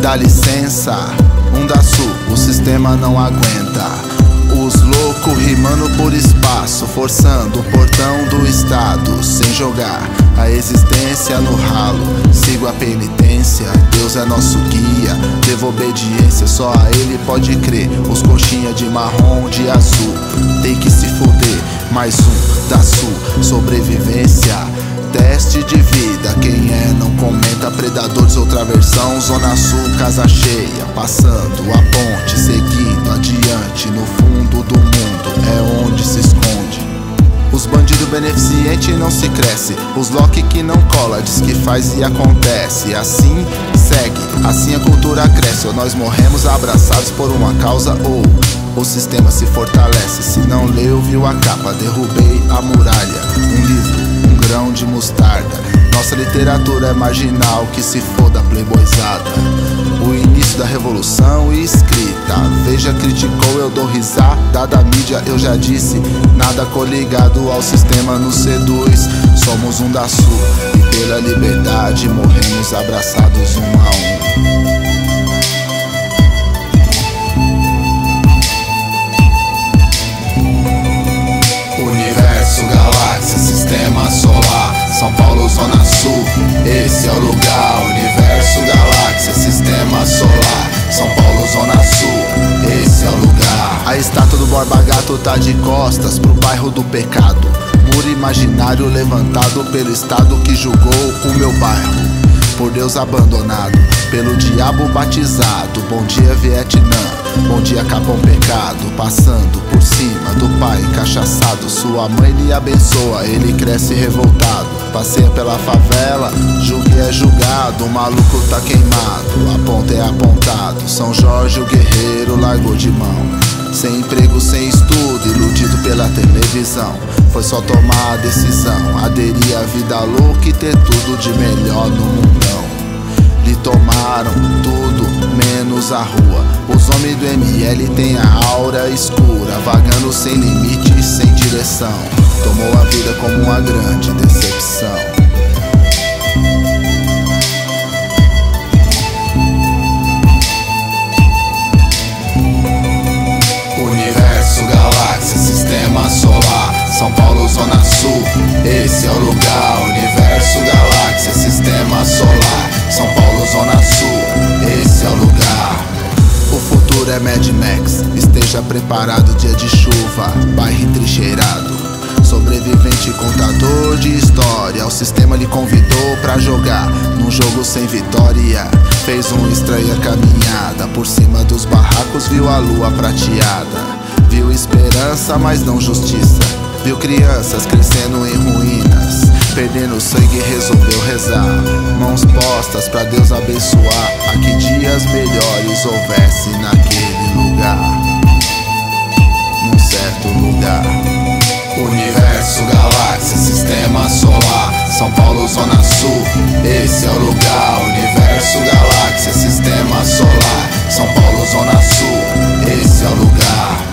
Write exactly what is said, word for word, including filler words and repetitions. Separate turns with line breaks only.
dá licença. Undaçu, o sistema não aguenta. Os loucos rimando por espaço, forçando o portão do estado, sem jogar a existência no ralo. Sigo a penitência, Deus é nosso guia. Devo obediência, só a Ele pode crer. Os coxinha de marrom, de azul, tem que se fuder. Mais um da Sul, sobrevivência, teste de vida. Quem é não comenta. Predadores, outra versão. Zona Sul, casa cheia, passando a ponte, seguindo adiante. No fundo do mundo é onde se esconde. Os bandidos beneficentes não se cresce. Os Loki que não cola, diz que faz e acontece. Assim segue, assim a cultura cresce. Ou nós morremos abraçados por uma causa, ou o sistema se fortalece. Se não leu, viu a capa, derrubei a muralha. Um livro, um grão de mostarda. Nossa literatura é marginal, que se foda a playboyzada. O início da revolução escrita. Veja, criticou, eu dou risada da mídia. Eu já disse, nada coligado ao sistema nos seduz. Somos um da Sul, e pela liberdade morremos abraçados um a um. Universo, galáxia, sistema solar, São Paulo, Zona Sul, esse é o lugar. Universo, galáxia, sistema solar, São Paulo, Zona Sul, esse é o lugar. A estátua do Borba Gato tá de costas pro bairro do pecado. Muro imaginário levantado pelo estado que julgou o meu bairro. Por Deus abandonado, pelo diabo batizado. Bom dia, Vietnã, bom dia, Capão Pecado. Passando por cima do pai cachaçado. Sua mãe lhe abençoa, ele cresce revoltado. Passeia pela favela, julgue é julgado. O maluco tá queimado, a ponta é apontado. São Jorge o guerreiro largou de mão. Sem emprego, sem estudo, iludido pela televisão. Foi só tomar a decisão, aderir à vida louca e ter tudo de melhor no mundão. Lhe tomaram tudo, menos a rua. Os homens do M L têm a aura escura, vagando sem limite e sem direção. Tomou a vida como uma grande decepção. Universo, galáxia, sistema solar, São Paulo, Zona Sul, esse é o lugar. Universo, galáxia, sistema solar, São Paulo, Zona Sul, esse é o lugar. O futuro é Mad Max, esteja preparado, dia de chuva, bairro entrincheirado. Sobrevivente, contador de história, o sistema lhe convidou pra jogar num jogo sem vitória. Fez uma estranha caminhada, por cima dos barracos viu a lua prateada. Viu esperança, mas não justiça. Viu crianças crescendo em ruínas, perdendo sangue, resolveu rezar. Mãos postas pra Deus abençoar, a que dias melhores houvesse naquele lugar. Num certo lugar. Universo, galáxia, sistema solar, São Paulo, Zona Sul, esse é o lugar. Universo, galáxia, sistema solar, São Paulo, Zona Sul, esse é o lugar.